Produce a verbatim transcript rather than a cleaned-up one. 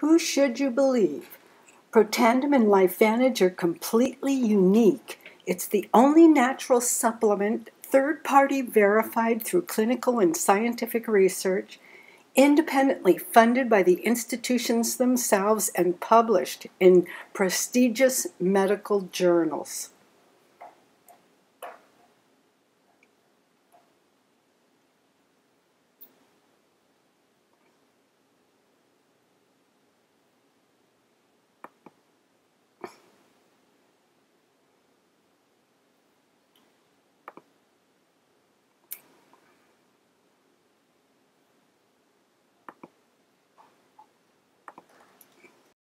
Who should you believe? Protandim and LifeVantage are completely unique. It's the only natural supplement, third-party verified through clinical and scientific research, independently funded by the institutions themselves and published in prestigious medical journals.